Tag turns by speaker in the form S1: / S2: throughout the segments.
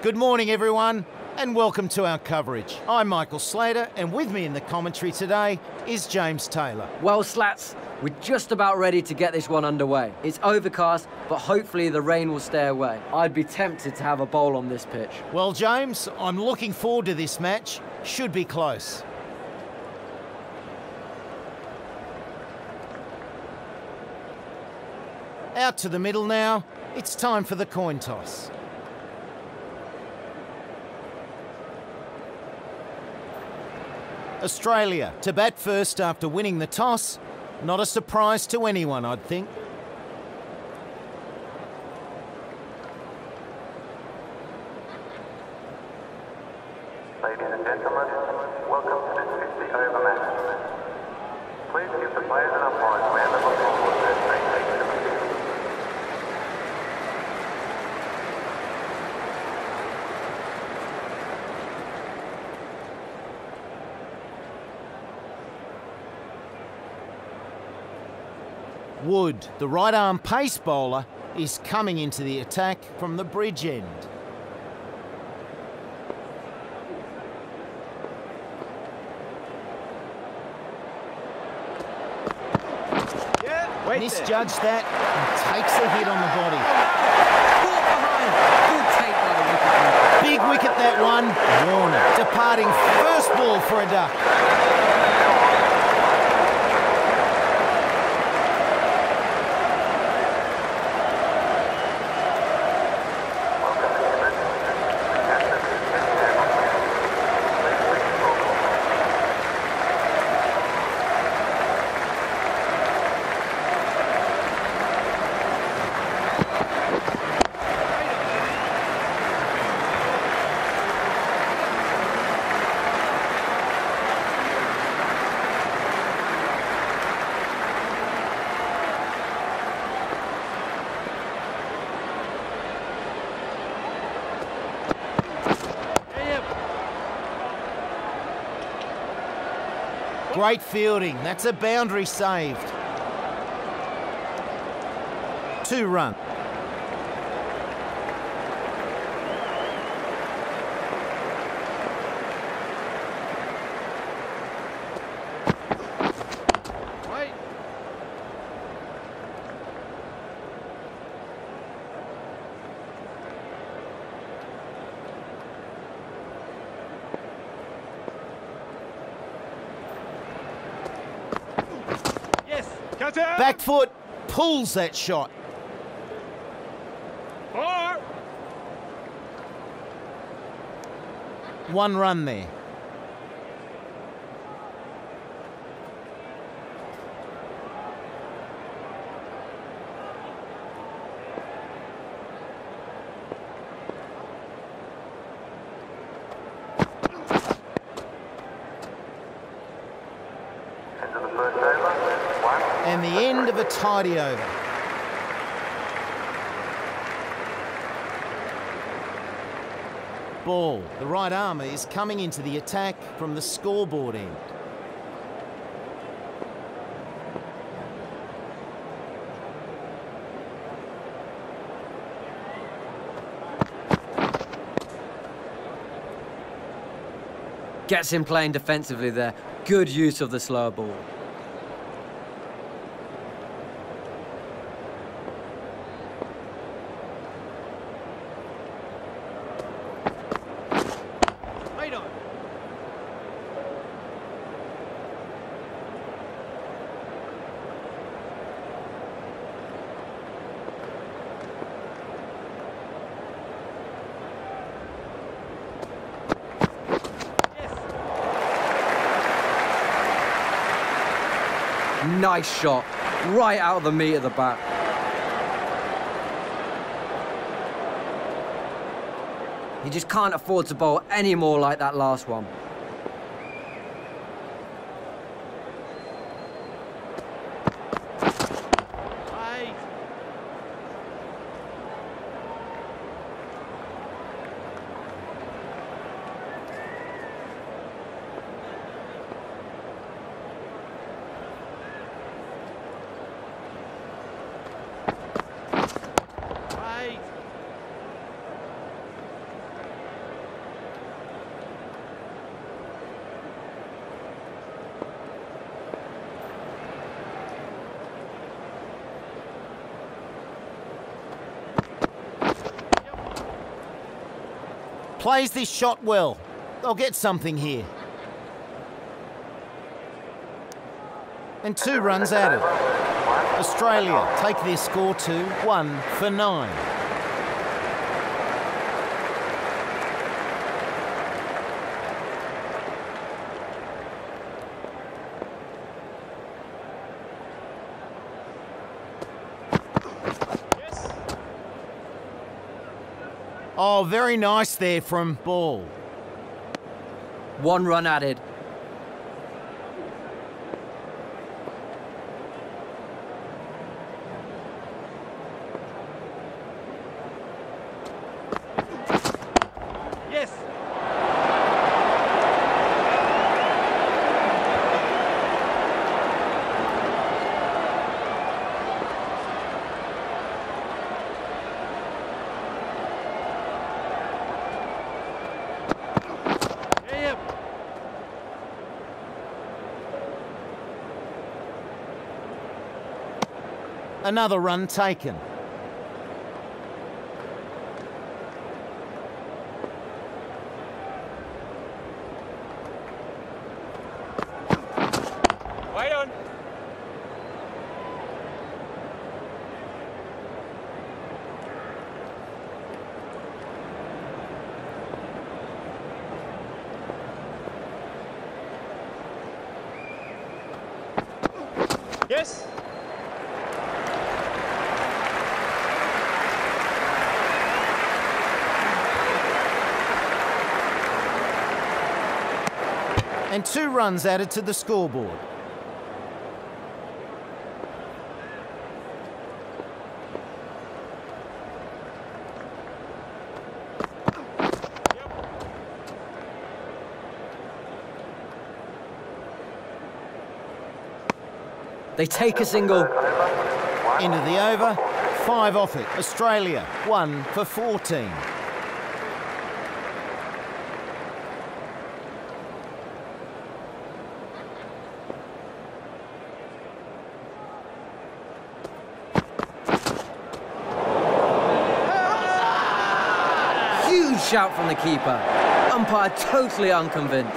S1: Good morning, everyone, and welcome to our coverage. I'm Michael Slater, and with me in the commentary today is James Taylor.
S2: Well, Slats, we're just about ready to get this one underway. It's overcast, but hopefully the rain will stay away. I'd be tempted to have a bowl on this pitch.
S1: Well, James, I'm looking forward to this match. Should be close. Out to the middle now. It's time for the coin toss. Australia to bat first after winning the toss. Not a surprise to anyone, I'd think.
S3: Ladies and gentlemen, welcome to this 50-over match. Please give the players and umpires a round of applause as they take to the field.
S1: Wood, the right-arm pace bowler, is coming into the attack from the bridge end. Misjudged that and takes a hit on the body.
S2: Caught behind. Good take by the wicketkeeper.
S1: Big wicket that one. Warner departing first ball for a duck. Great fielding. That's a boundary saved. 2 run. Back foot pulls that shot.
S4: 4.
S1: 1 run there.
S3: End of the first over. 1.
S1: And the end of a tidy over. Ball. The right armour is coming into the attack from the scoreboard end.
S2: Gets him playing defensively there. Good use of the slower ball. Nice shot, right out of the meat of the bat. You just can't afford to bowl any more like that last one.
S1: Plays this shot well. They'll get something here. And 2 runs added. Australia take their score to 1 for 9. Oh, very nice there from Ball.
S2: 1 run added.
S4: Yes.
S1: Another run taken.
S4: Wait on. Yes.
S1: And 2 runs added to the scoreboard.
S2: They take a single.
S1: Into the over, 5 off it. Australia, 1 for 14.
S2: Huge shout from the keeper. Umpire totally unconvinced.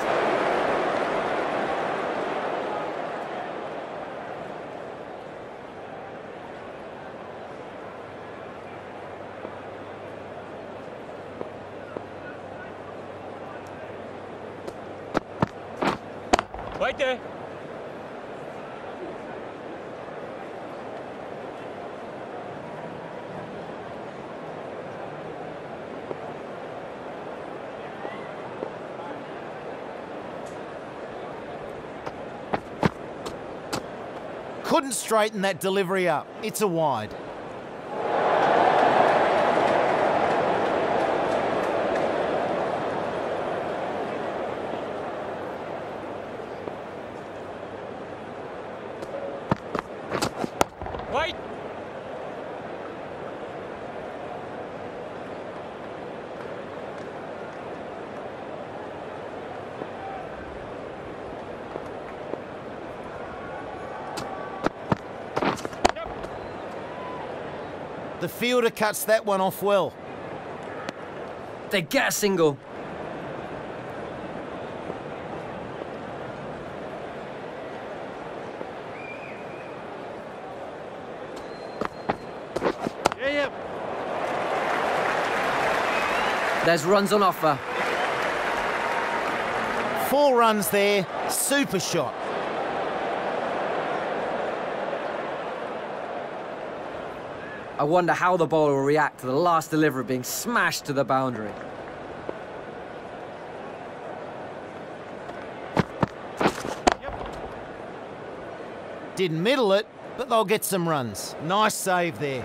S4: Right there.
S1: Couldn't straighten that delivery up. It's a wide.
S4: Wait.
S1: The fielder cuts that one off well.
S2: They get a single.
S4: Yeah.
S2: There's runs on offer.
S1: 4 runs there. Super shot.
S2: I wonder how the bowler will react to the last delivery being smashed to the boundary.
S1: Didn't middle it, but they'll get some runs. Nice save there.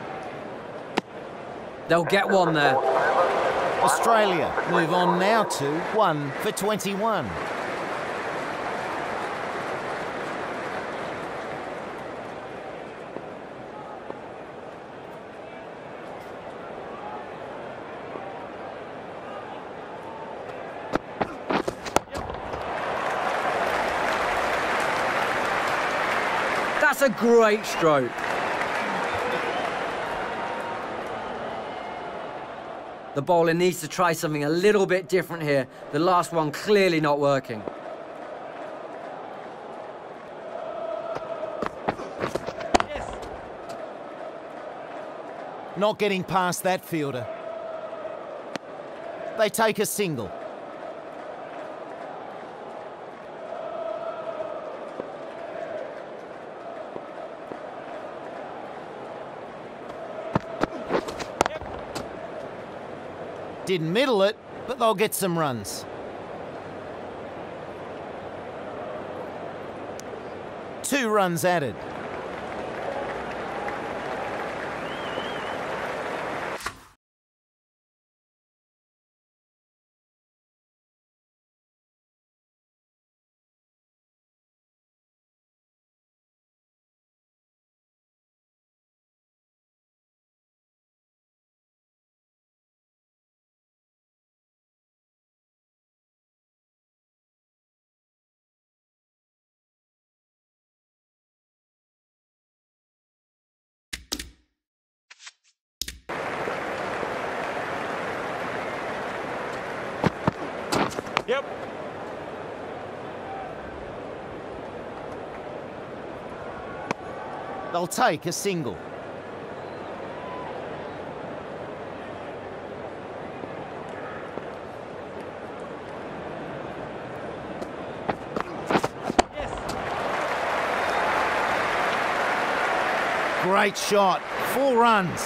S2: They'll get one there.
S1: Australia move on now to 1 for 21.
S2: That's a great stroke. The bowler needs to try something a little bit different here. The last one clearly not working.
S1: Not getting past that fielder. They take a single. Didn't middle it, but they'll get some runs. 2 runs added.
S4: Yep.
S1: They'll take a single. Great shot. 4 runs.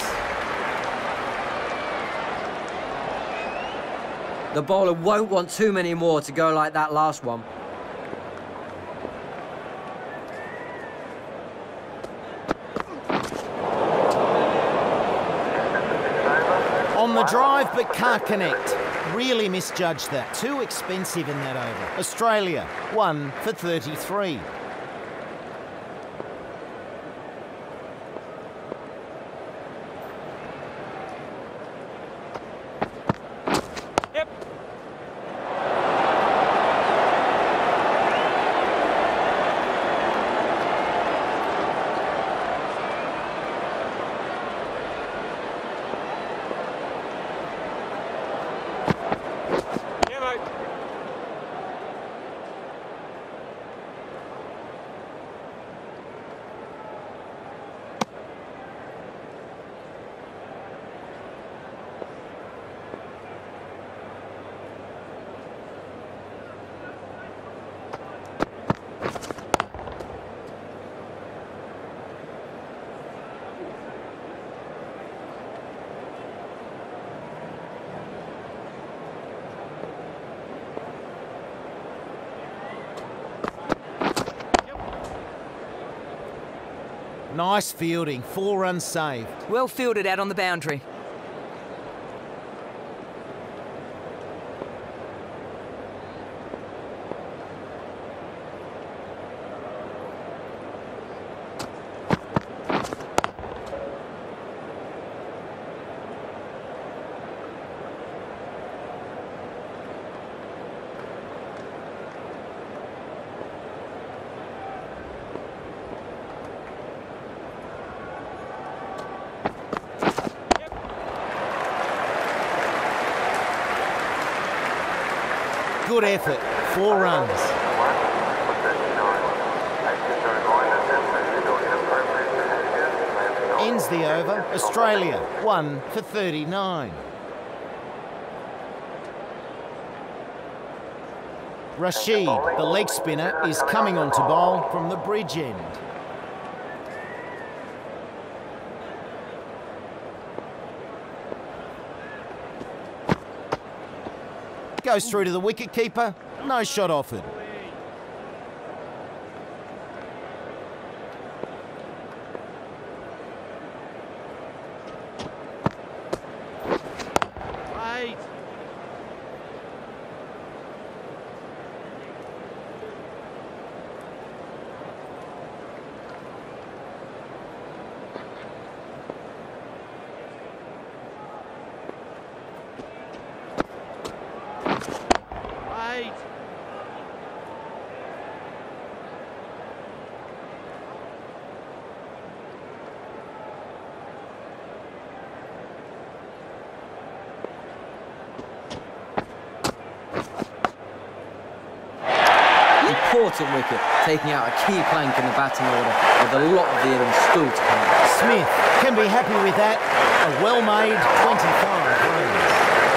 S2: The bowler won't want too many more to go like that last one.
S1: On the drive, but can't connect. Really misjudged that. Too expensive in that over. Australia, 1 for 33. Nice fielding, 4 runs saved.
S5: Well fielded out on the boundary.
S1: Good effort, 4 runs. Ends the over, Australia, 1 for 39. Rashid, the leg spinner, is coming on to bowl from the bridge end. Goes through to the wicketkeeper, no shot offered.
S2: important wicket, taking out a key plank in the batting order with a lot of the innings still to come.
S1: Smith can be happy with that. A well-made 25 runs.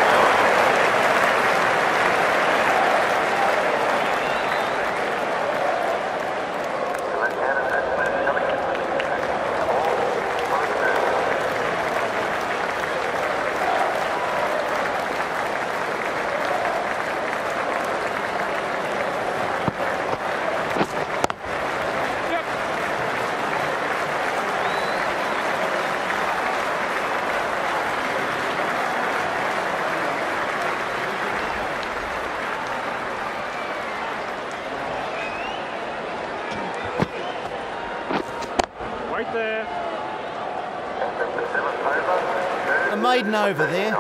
S4: Right there.
S1: A maiden over there.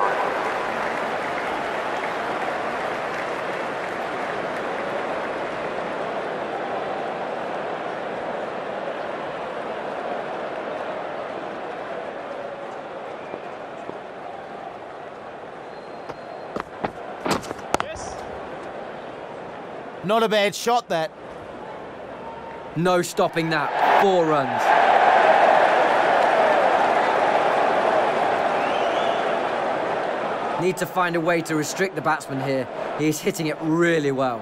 S4: Yes.
S1: Not a bad shot, that.
S2: No stopping that. 4 runs. Need to find a way to restrict the batsman here. He's hitting it really well.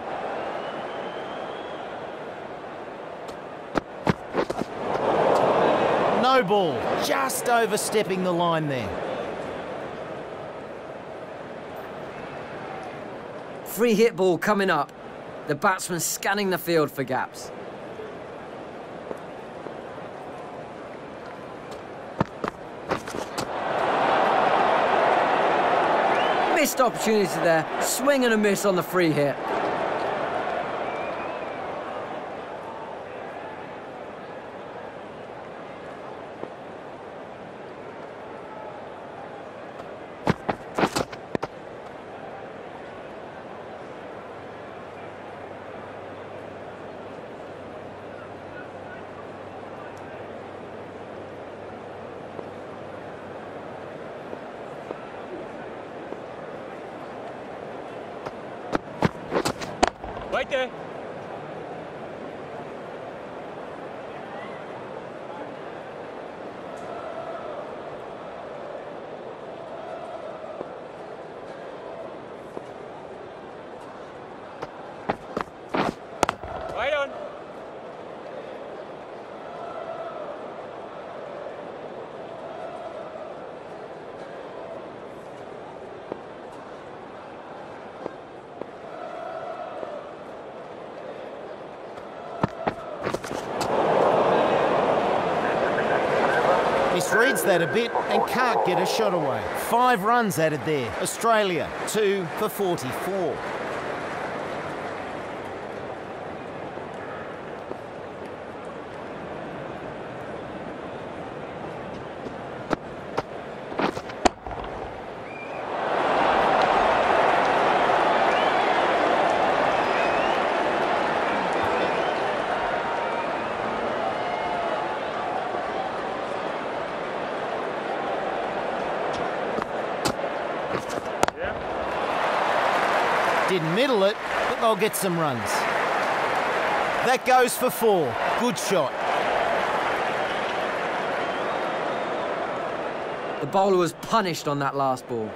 S1: No ball. Just overstepping the line there.
S2: Free hit ball coming up. The batsman scanning the field for gaps. Missed opportunity there. Swing and a miss on the free hit.
S4: Right there. Right on.
S1: Misreads that a bit and can't get a shot away. 5 runs added there. Australia, 2 for 44. Didn't middle it, but they'll get some runs. That goes for 4. Good shot.
S2: The bowler was punished on that last ball.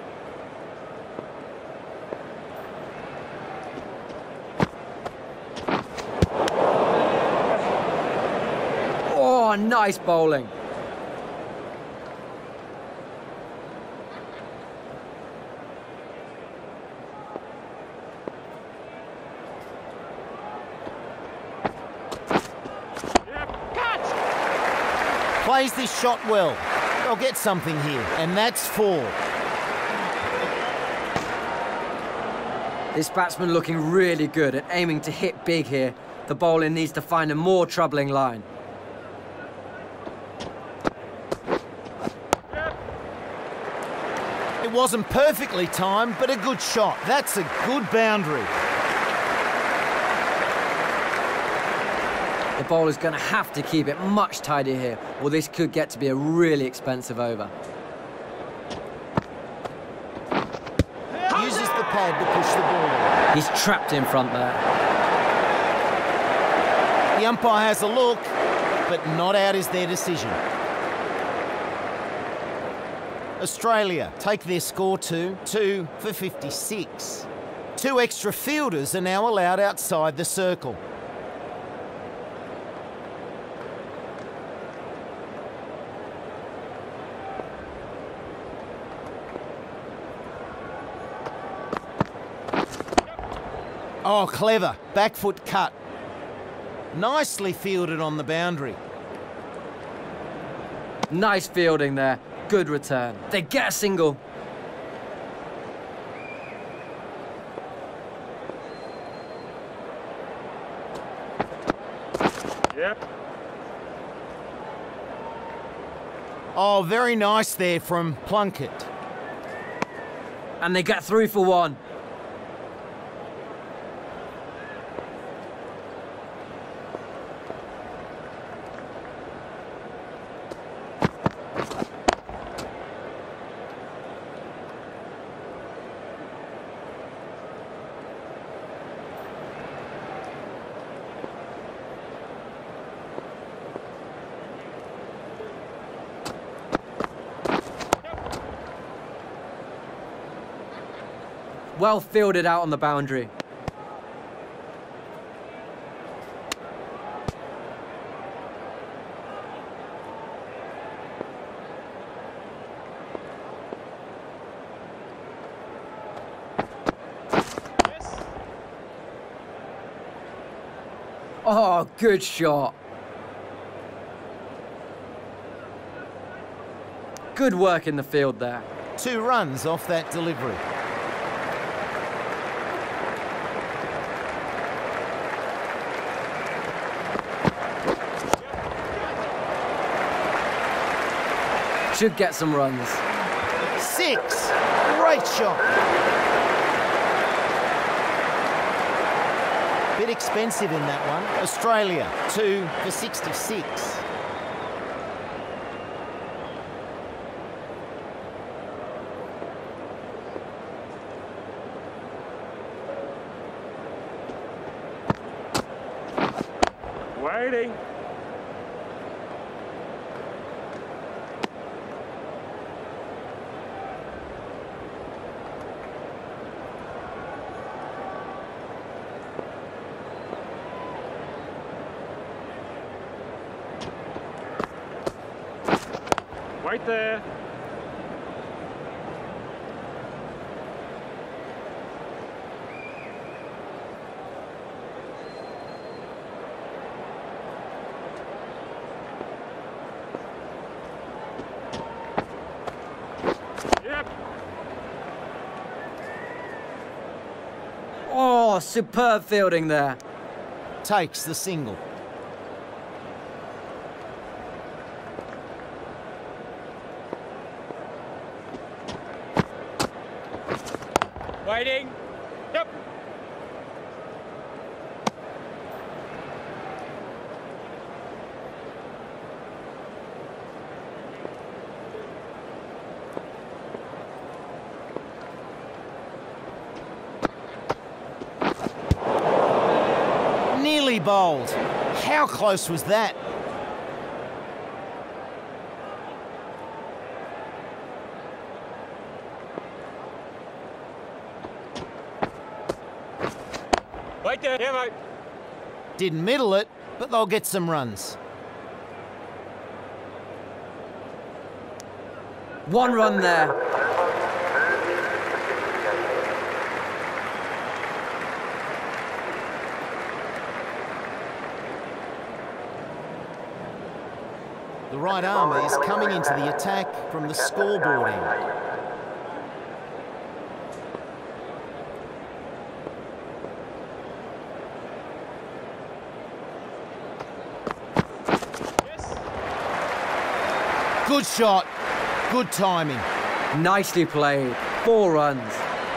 S2: Oh, nice bowling.
S1: Plays this shot well. They'll get something here, and that's 4.
S2: This batsman looking really good at aiming to hit big here. The bowler needs to find a more troubling line.
S1: It wasn't perfectly timed, but a good shot. That's a good boundary.
S2: The bowler's going to have to keep it much tighter here, or this could get to be a really expensive over.
S1: Uses the pad to push the ball in.
S2: He's trapped in front there.
S1: umpire has a look, but not out is their decision. Australia take their score to 2 for 56. 2 extra fielders are now allowed outside the circle. Oh, clever. Back foot cut. Nicely fielded on the boundary.
S2: Nice fielding there. Good return. They get a single.
S4: Yep.
S1: Oh, very nice there from Plunkett.
S2: And they get through for 1. Well fielded out on the boundary. Oh, good shot. Good work in the field there.
S1: 2 runs off that delivery.
S2: Should get some runs.
S1: 6. Great shot. Bit expensive in that one. Australia 2 for 66.
S4: Waiting. Right there. Yep.
S2: Oh, superb fielding there.
S1: Takes the single.
S4: Waiting. Yep.
S1: Nearly bowled. How close was that?
S4: Right there. Yeah, mate.
S1: Didn't middle it, but they'll get some runs.
S2: 1 run there.
S1: The right armour is coming into the attack from the scoreboard end. Good shot. Good timing.
S2: Nicely played. 4 runs.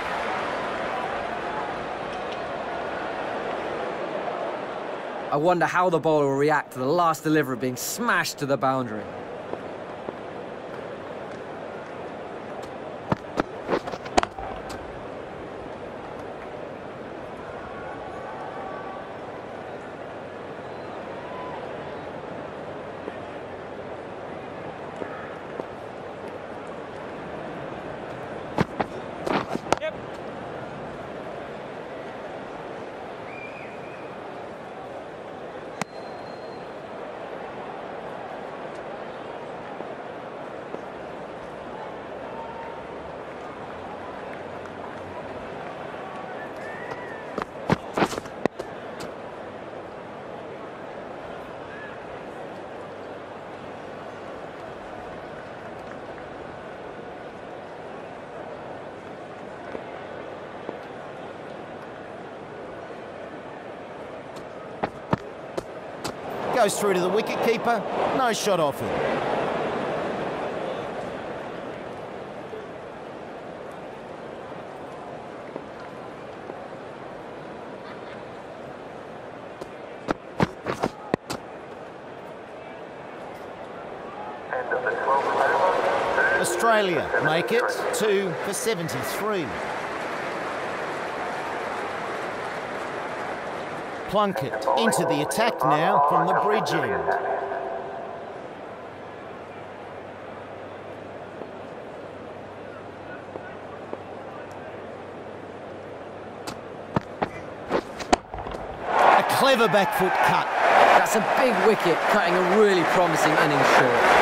S2: I wonder how the bowler will react to the last delivery being smashed to the boundary.
S1: Goes through to the wicketkeeper. No shot offered.
S3: End of the 12th over.
S1: Australia make it 2 for 73. Plunkett into the attack now from the bridge end. A clever back foot cut.
S2: That's a big wicket, cutting a really promising innings short.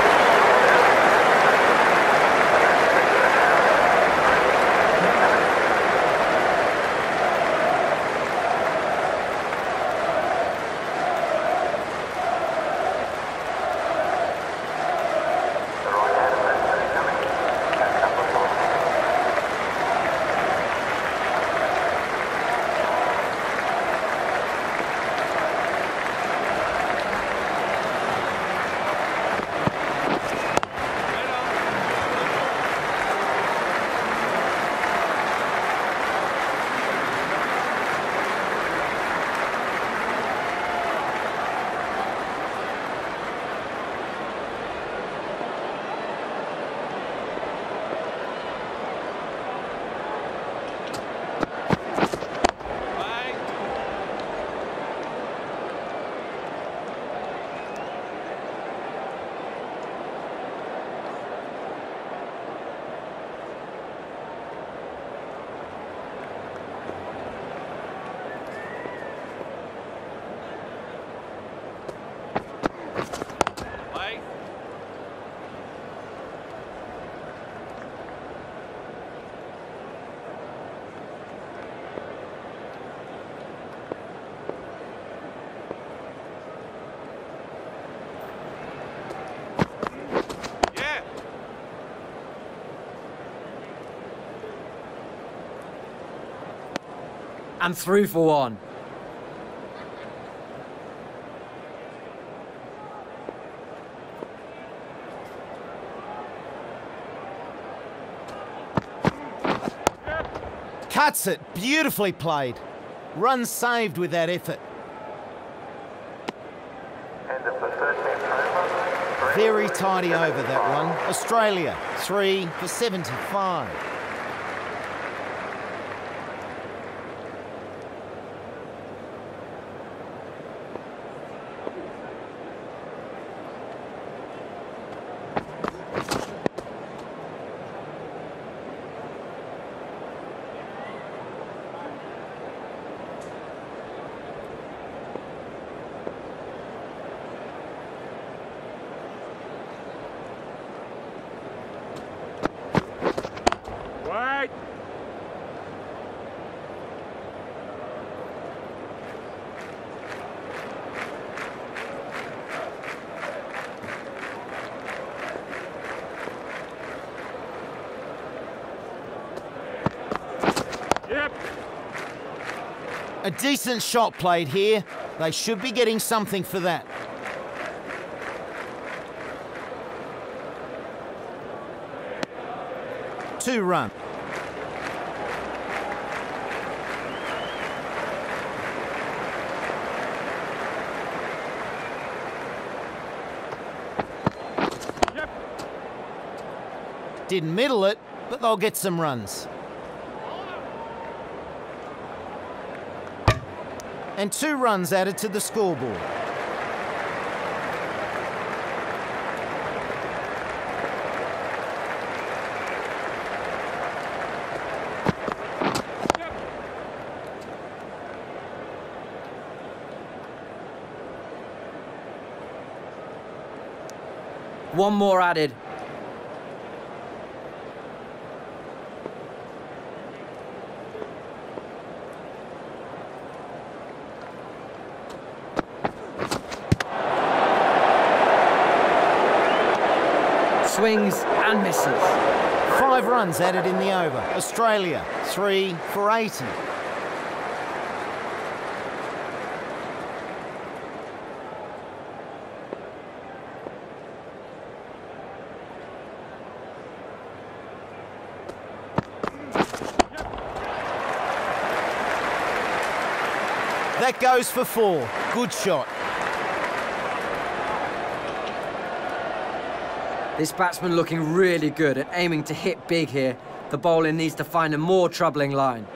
S2: And through for one.
S1: Cuts it. Beautifully played. Run saved with that effort.
S3: End of the 13th over.
S1: Very tidy over that one. Australia 3 for 75.
S4: Wait. Yep.
S1: A decent shot played here. They should be getting something for that. Two run.
S4: Yep.
S1: Didn't middle it, but they'll get some runs. And 2 runs added to the scoreboard.
S2: One more added. Swings and misses.
S1: 5 runs added in the over. Australia 3 for 80. That goes for 4. Good shot.
S2: This batsman looking really good at aiming to hit big here. The bowler needs to find a more troubling line.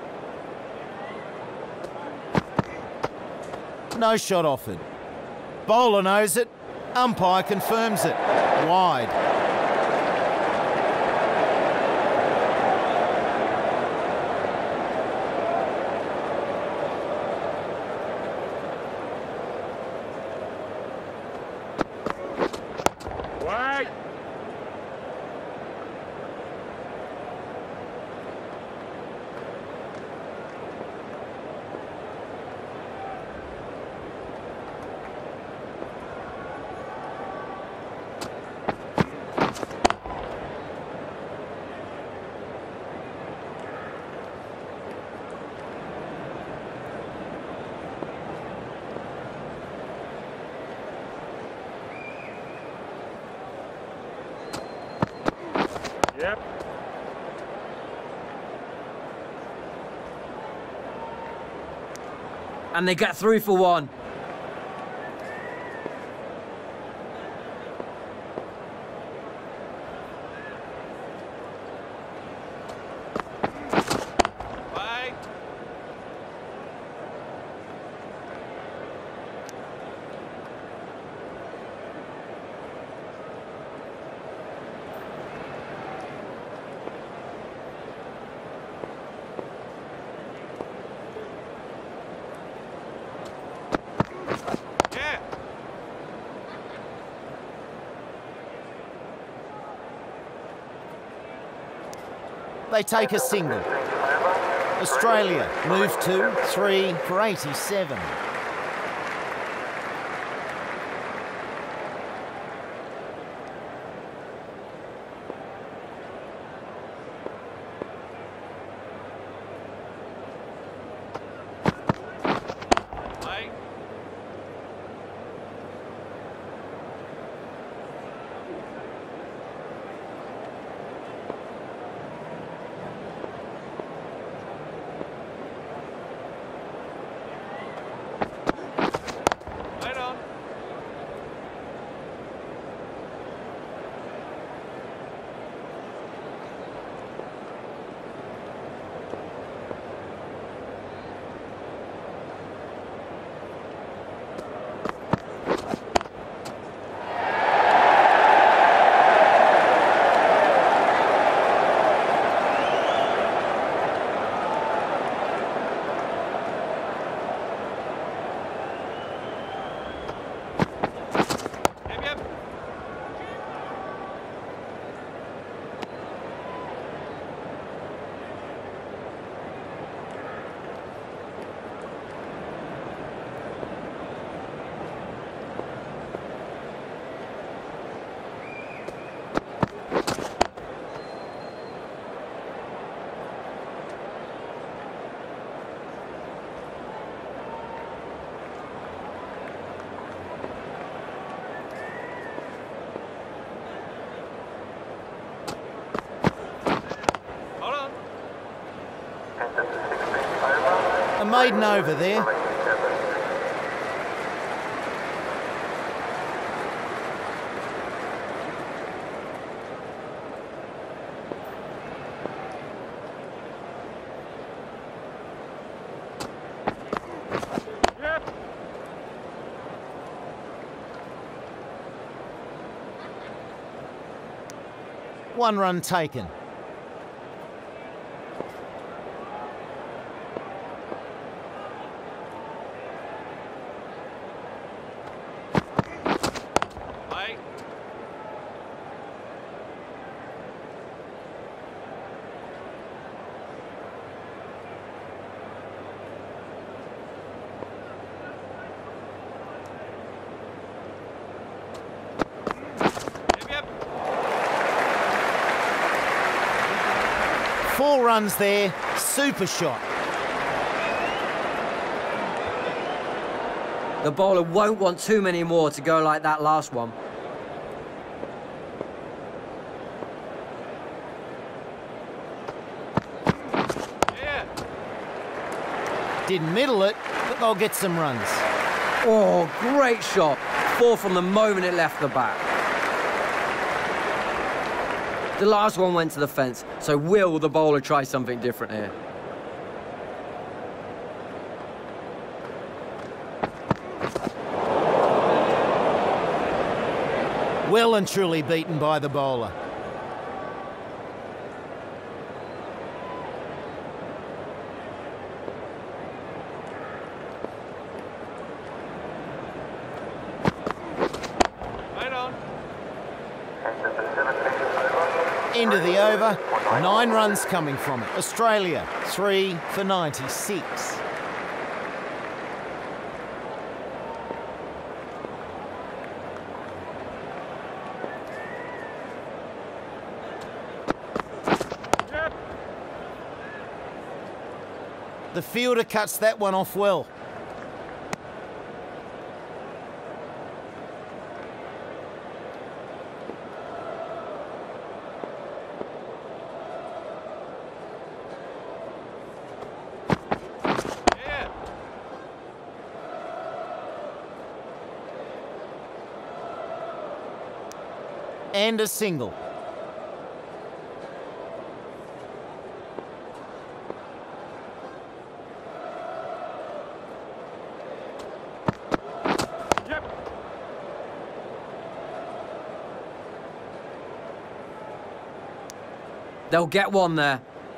S1: No shot offered. Bowler knows it. Umpire confirms it. Wide.
S4: Wait. Yep.
S2: And they get through for 1.
S4: Wait. Yeah.
S1: They take a single. Australia move to 3 for 87.
S4: Wait. Wait on. Yep, yep. Hold on.
S3: Enter to 16 over.
S1: A maiden over there.
S3: 87.
S4: Yep.
S1: 1 run taken.
S4: Wait. Yep, yep.
S1: 4 runs there. Super shot.
S2: The bowler won't want too many more to go like that last one.
S3: Yeah.
S1: Didn't middle it, but they'll get some runs.
S2: Oh, great shot. 4 from the moment it left the bat. The last one went to the fence, so will the bowler try something different here?
S1: Well and truly beaten by the bowler.
S4: Right on.
S1: End of the over, 9 runs coming from it. Australia, 3 for 96.
S4: Yep.
S1: The fielder cuts that one off well.
S4: Yeah.
S1: And a single.
S4: Yep.
S2: They'll get one there.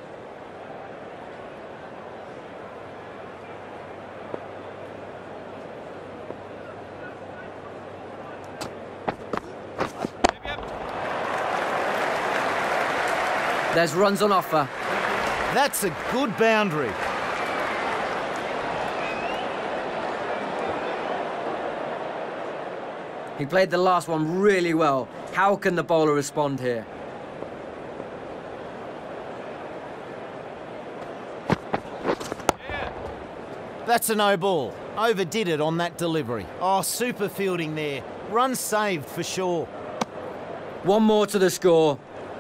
S4: Yep.
S2: There's runs on offer.
S1: That's a good boundary.
S2: He played the last one really well. How can the bowler respond here?
S4: Yeah.
S1: That's a no ball. Overdid it on that delivery. Oh, super fielding there. Run saved for sure.
S2: One more to the score.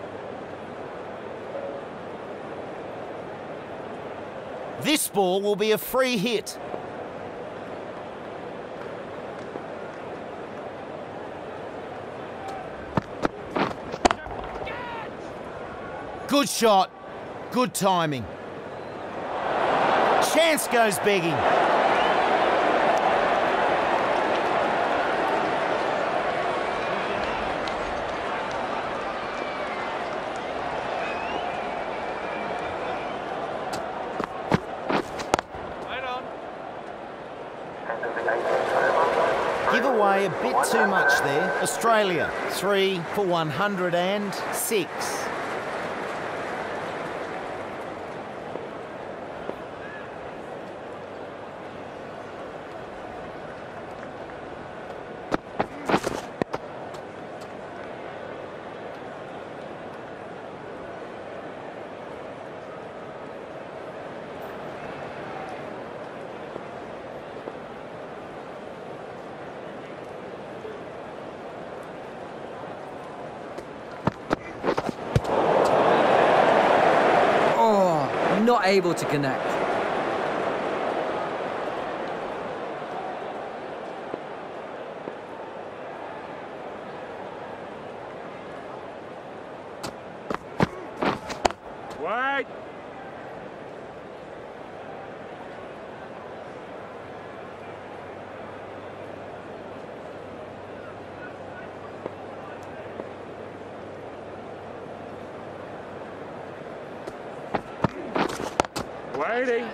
S1: This ball will be a free hit. Good shot. Good timing. Chance goes begging.
S4: Right on.
S1: Give away a bit too much there. Australia, 3 for 106.
S2: Oh, not able to connect.
S4: Wide. Waiting.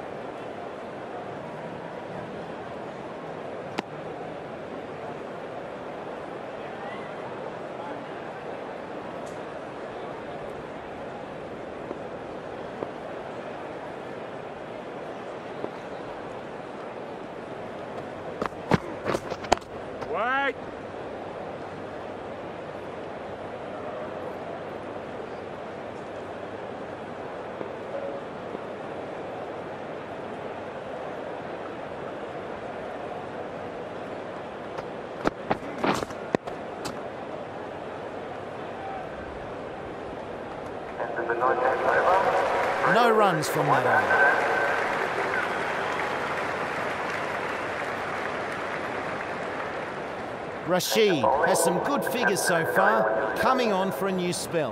S4: Wide.
S1: No runs from that over. Rashid has some good figures so far, coming on for a new spell.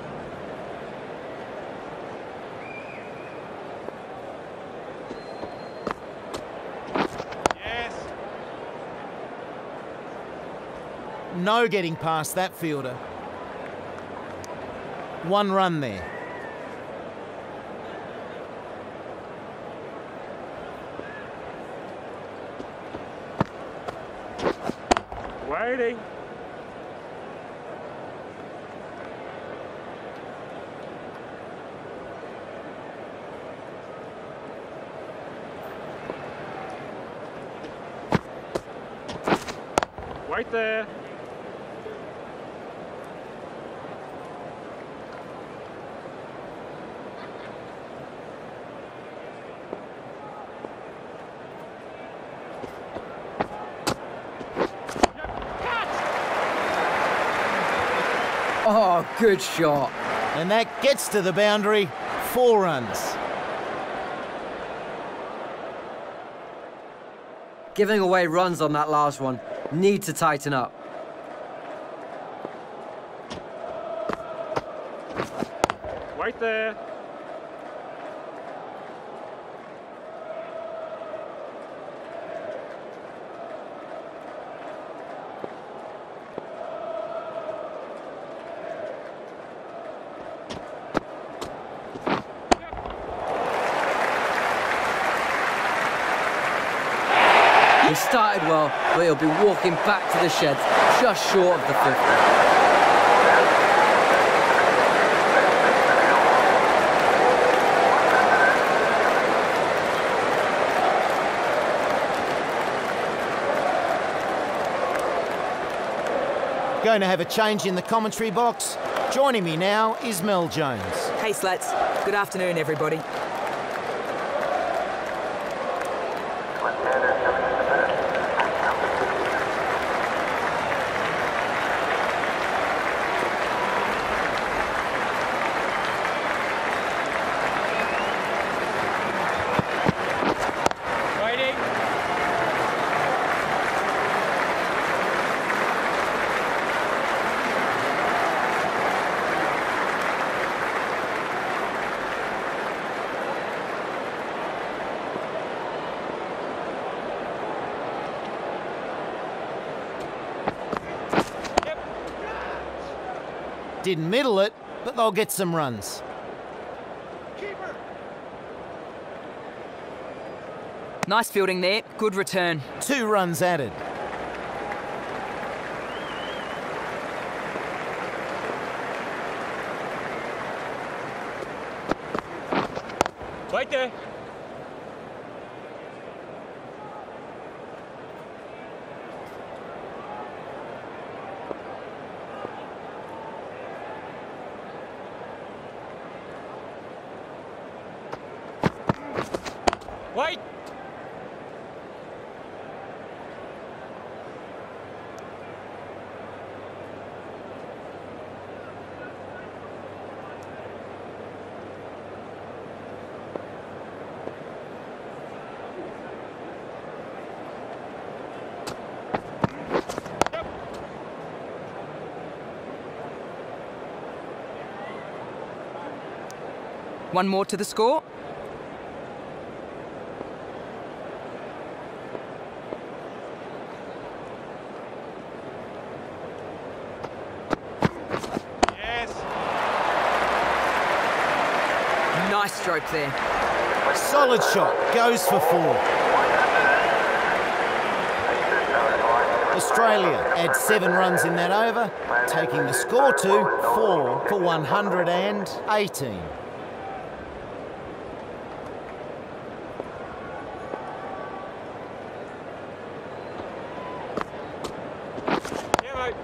S4: Yes.
S1: No getting past that fielder. One run there.
S4: Waiting. Wait there.
S2: Oh, good shot.
S1: And that gets to the boundary. 4 runs.
S2: Giving away runs on that last one. Need to tighten up.
S4: Wait there.
S2: He started well, but he'll be walking back to the sheds just short of the 50.
S1: Going to have a change in the commentary box. Joining me now is Mel Jones.
S5: Hey, Slats. Good afternoon, everybody.
S3: Left-hander coming in the first.
S4: Waiting.
S1: Didn't middle it, but they'll get some runs.
S5: Nice fielding there. Good return.
S1: 2 runs added.
S4: Wait there. Wait.
S5: One more to the score.
S4: Yes.
S5: Nice stroke there.
S1: Solid shot. Goes for 4. Australia add 7 runs in that over, taking the score to 4 for 118.
S4: Yeah, mate.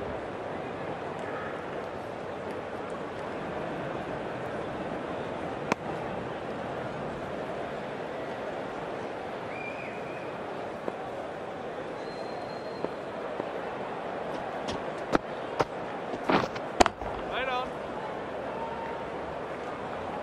S4: Right on.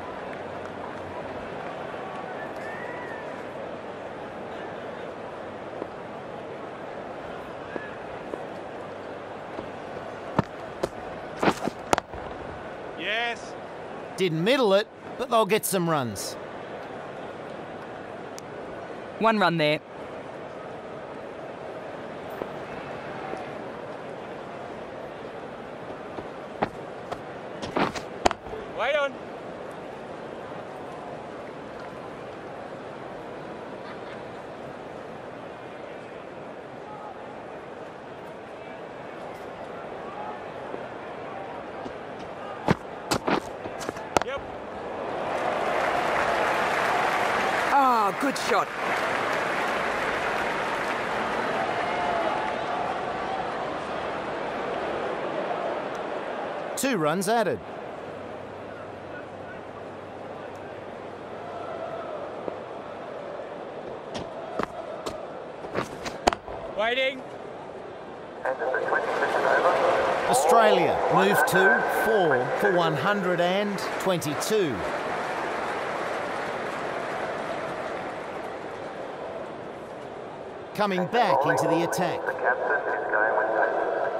S4: Yes.
S1: Didn't middle it, but they'll get some runs.
S5: 1 run there.
S4: Wait on. Yep.
S5: Ah, good shot.
S1: Two runs added.
S4: Waiting.
S3: End of the 26th over.
S1: Australia move to 4 for 122. Coming back into the attack.
S3: The captain is going with pace.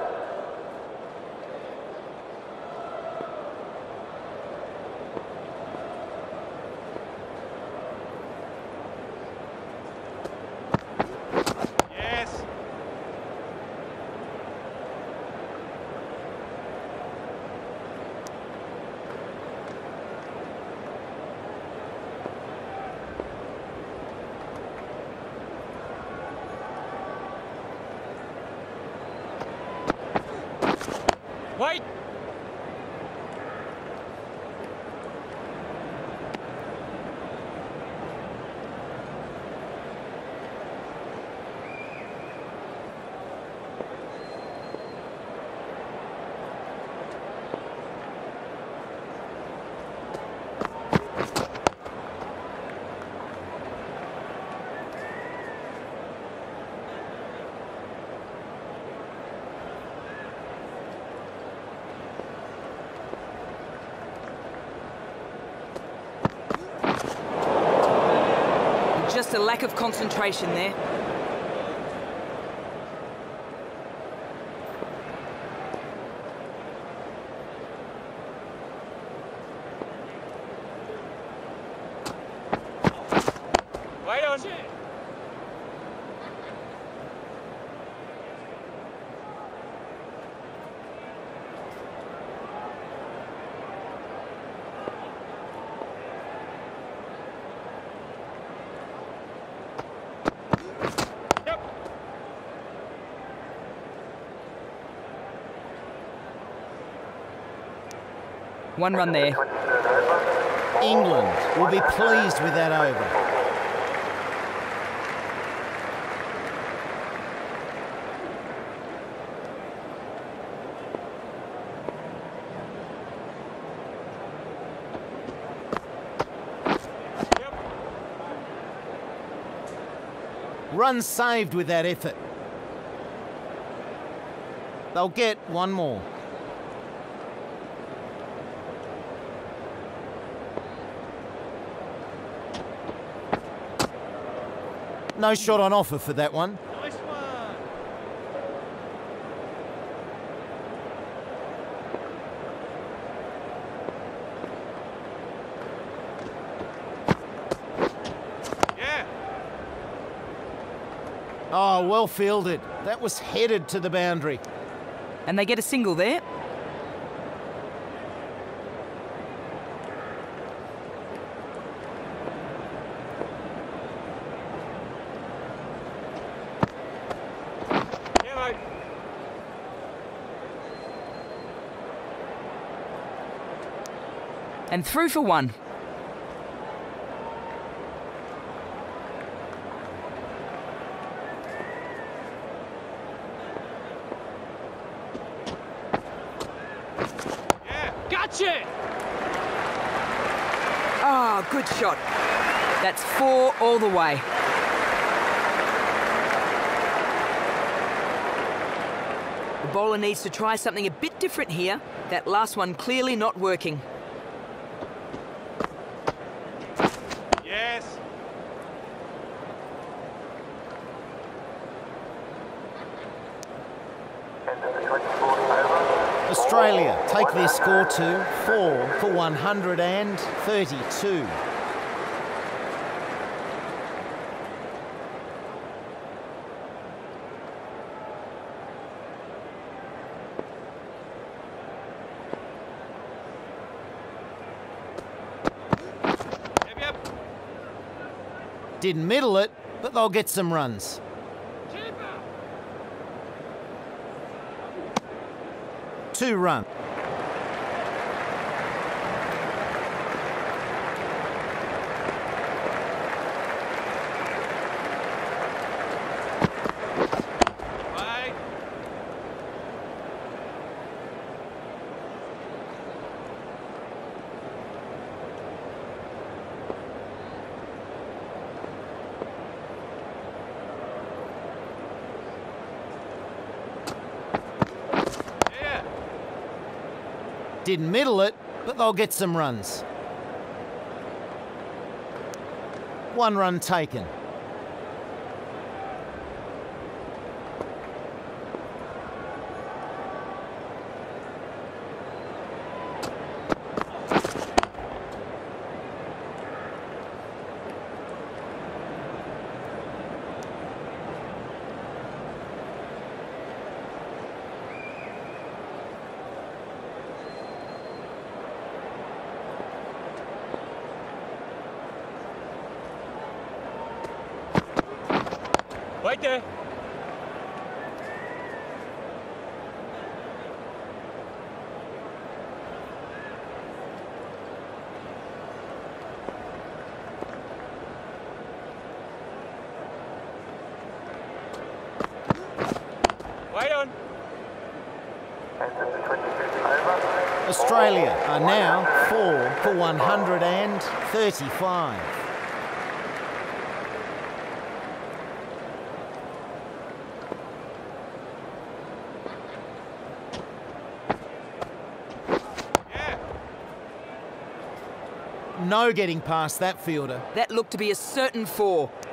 S4: Yes. Wait.
S5: Just a lack of concentration there.
S4: Wait on. Yep.
S5: One run there.
S3: 23rd over.
S1: England will be pleased with that over.
S4: Yep.
S1: Runs saved with that effort. They'll get one more. No shot on offer for that one.
S4: Nice one. Yeah.
S1: Oh, well fielded. That was headed to the boundary.
S5: And they get a single there.
S4: Yeah, mate.
S5: And through for 1.
S4: Yeah. Gotcha.
S5: Ah, good shot. That's 4 all the way. The bowler needs to try something a bit different here. That last one clearly not working.
S4: Yes.
S3: End of the 24th over.
S1: Australia take their score to 4 for 132.
S4: Yep, yep.
S1: Didn't middle it, but they'll get some runs. 2 run.
S4: Bye. Yeah.
S1: Didn't middle it, but they'll get some runs. 1 run taken.
S4: Wait there. Wait on.
S3: Enter the 25th over.
S1: Australia are now 4 for 135.
S4: Yeah.
S1: No getting past that fielder.
S5: That looked to be a certain 4.